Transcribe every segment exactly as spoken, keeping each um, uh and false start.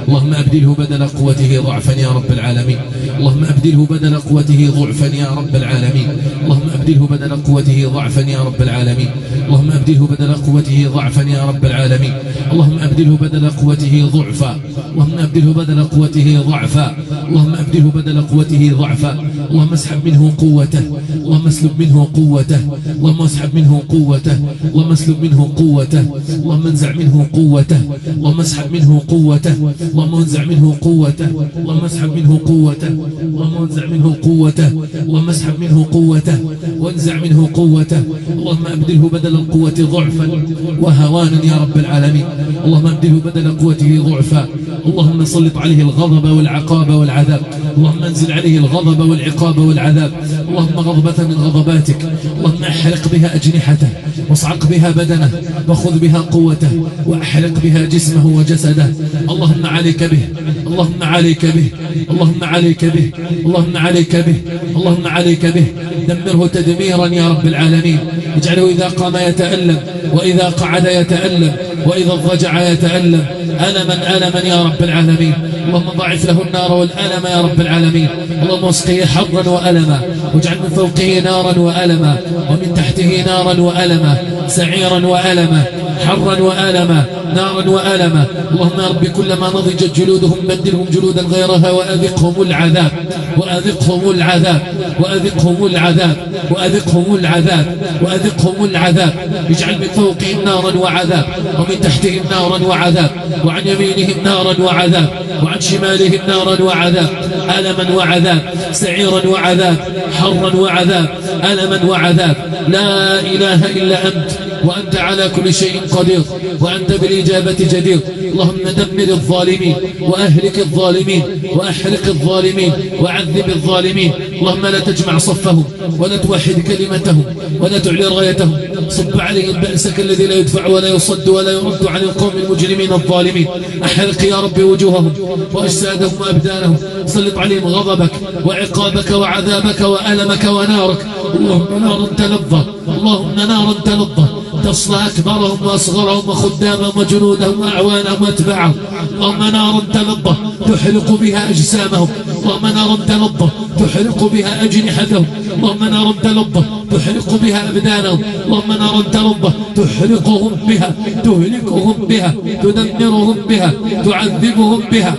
اللهم أبدله بدل قوته ضعفا يا رب العالمين. اللهم أبدله بدل قوته ضعفا يا رب العالمين. اللهم أبدله بدل قوته ضعفا يا رب العالمين. اللهم أبدله بدل قوته ضعفا يا رب العالمين. اللهم أبدله بدل قوته ضعفا. اللهم أبدله بدل قوته ضعفا. اللهم أبدله بدل قوته ضعفا. اللهم اسحب منه قوته. اللهم اسلب منه قوته. اللهم اسحب منه قوته. اللهم اسلب منه قوته. اللهم انزع منه قوته. اللهم اسحب منه قوته. اللهم انزع منه قوته. اللهم اسحب منه قوته. اللهم انزع منه قوته. اللهم اسحب منه قوته وانزع منه قوته. اللهم أبدله بدل القوة ضعفا وهوانا يا رب العالمين. اللهم أبدله بدل قوته ضعفا. اللهم سلط عليه الغضب والعقاب والعذاب. اللهم انزل عليه الغضب والعقاب والعذاب. اللهم غضبة من غضباتك. اللهم احرق بها أجنحته واصعق بها بدنه وخذ بها قوته وأحرق بها جسمه وجسده. اللهم عليك به. اللهم عليك به. اللهم عليك به. اللهم عليك به. اللهم عليك به. دمره تدميرا يا رب العالمين. اجعله إذا قام يتألم وإذا قعد يتألم وإذا اضطجع يتألم ألما ألما يا رب العالمين. اللهم ضاعف له النار والألم يا رب العالمين. اللهم اسقيه حرا وألما واجعل من فوقه نارا وألما ومن تحته نارا وألما سعيرا وألما حرا وألما نارا وألما. اللهم يا رب كلما نضجت جلودهم بدلهم جلودا غيرها وأذقهم العذاب وأذقهم العذاب وأذقهم العذاب وأذقهم العذاب وأذقهم العذاب. اجعل من فوقهم نارا وعذاب ومن تحتهم نارا وعذاب وعن يمينهم نارا وعذاب وعن شمالهم نارا وعذاب ألما وعذاب سعيرا وعذاب حرا وعذاب ألما وعذاب. لا إله إلا أنت وأنت على كل شيء قدير وأنت بالإجابة جدير. اللهم دمر الظالمين وأهلك الظالمين وأحرق الظالمين وعذب الظالمين. اللهم لا تجمع صفهم ولا توحد كلمتهم ولا تعلي رايتهم. صب عليهم بأسك الذي لا يدفع ولا يصد ولا يرد عن القوم المجرمين الظالمين. أحرق يا رب وجوههم وأجسادهم وأبدانهم. سلط عليهم غضبك وعقابك وعذابك وألمك ونارك. اللهم نار تلظى. اللهم نار تلظى تصلى أكبرهم وأصغرهم وخدامهم وجنودهم وأعوانهم وأتباعهم. اللهم نار تلظى تحرق بها أجسامهم. اللهم نار تلظى تحرق بها أجنحتهم. اللهم نار تلظى تحرق بها أبدانهم. اللهم نار تلظى تحرقهم بها تهلكهم بها تدمرهم بها تعذبهم بها.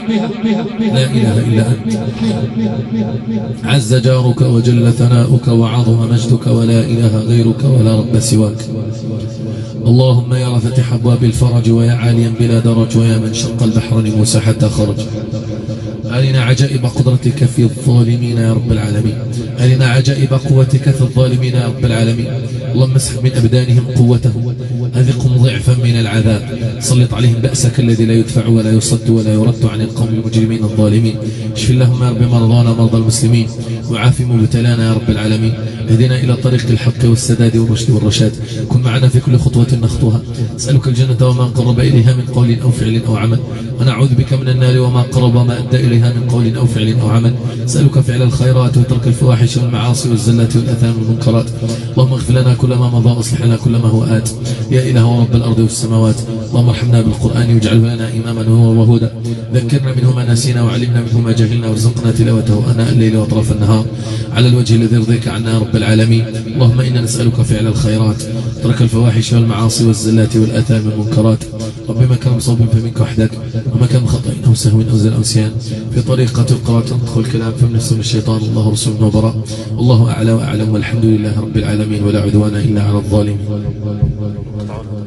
لا إله إلا أنت عز جارك وجل ثناؤك وعظم مجدك ولا إله غيرك ولا رب سواك. اللهم يا فتح أبواب الفرج ويا عاليا بلا درج ويا من شق البحر لموسى حتى خرج. أرنا عجائب قدرتك في الظالمين يا رب العالمين. أرنا عجائب قوتك في الظالمين يا رب العالمين. اللهم اسحب من أبدانهم قوتهم أذقهم ضعفا من العذاب. سلط عليهم بأسك الذي لا يدفع ولا يصد ولا يرد عن القوم المجرمين الظالمين. اشف اللهم يا رب مرضانا مرضى المسلمين وعاف مبتلانا يا رب العالمين. اهدنا إلى طريق الحق والسداد والرشد والرشاد. كن معنا في كل خطوة نخطوها. اسألك الجنة وما قرب إليها من قول أو فعل أو عمل ونعوذ بك من النار وما قرب وما أدى إليها من قول أو فعل أو عمل. اسألك فعل الخيرات وترك الفواحش والمعاصي والزلات والأثام والمنكرات. اللهم اغفر لنا كل ما مضى واصلح لنا كل ما هو آت يا إله رب الأرض والسماوات. اللهم ارحمنا بالقرآن واجعله لنا إماما وهدى. ذكرنا منه ما نسينا وعلمنا منه ما جهلنا وارزقنا تلاوته آناء الليل وأطراف النهار على الوجه الذي يرضيك عنا يا رب العالمين. اللهم إنا نسألك فعل الخيرات ترك الفواحش والمعاصي والزلات والآثام والمنكرات. رب ما كان صوب فمنك وحدك وما كان خطأ أو سهو أو زل أو سيان. في طريقة القراءة تدخل الكلام فمن نفسه الشيطان. الله رسول وبراء. الله أعلى وأعلم والحمد لله رب العالمين ولا عدوان إلا على الظالمين.